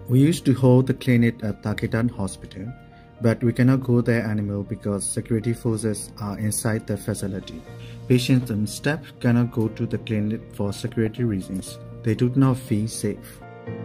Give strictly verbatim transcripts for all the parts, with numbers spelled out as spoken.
We used to hold the clinic at Takitan Hospital, but we cannot go there anymore because security forces are inside the facility. Patients and staff cannot go to the clinic for security reasons. They do not feel safe.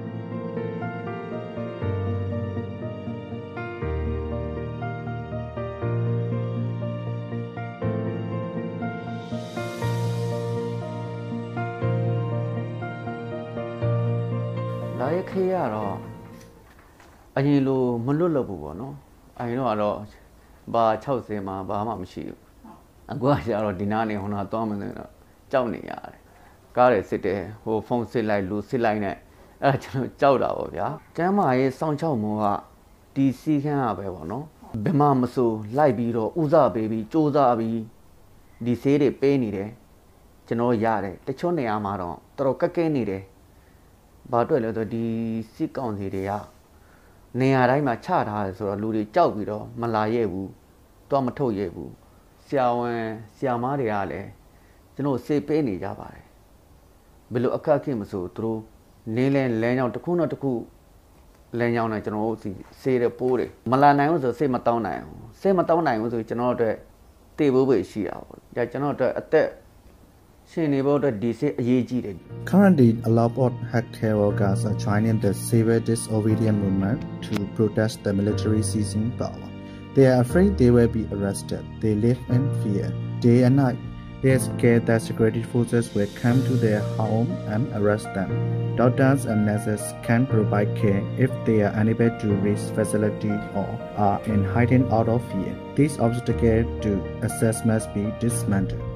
Like here, I know Malulabu, no? I know a lot. Ba Chausema, Bahama Mishi. And go out of Dinani on a dominant Johnny Yard. Garret City, who phone say like Lucy Line at Chowda, ya. Jama is San Chow D C can have no? Bemamasu, Libiro, Uza baby, Jozabi, D C de Penny, Geno Yare, the Chone Amaro, Trocacani. But well, the sick on the day. Near I my child has or Ludi Chowbido, Malayebu, Tomato Yebu, Xiao Xiamariale, Geno say penny Java. Below a kakimasu through Nilan Lanyao Takuna Taku Lanyao National, say the poor. Malana was the same at town. Same at town, I was which another table with she out. That's another at that. Currently, a lot of healthcare workers are joining the civil disobedience movement to protest the military seizing power. They are afraid they will be arrested. They live in fear, day and night. They are scared that security forces will come to their home and arrest them. Doctors and nurses can provide care if they are unable to reach facility or are in hiding out of fear. These obstacles to access must be dismantled.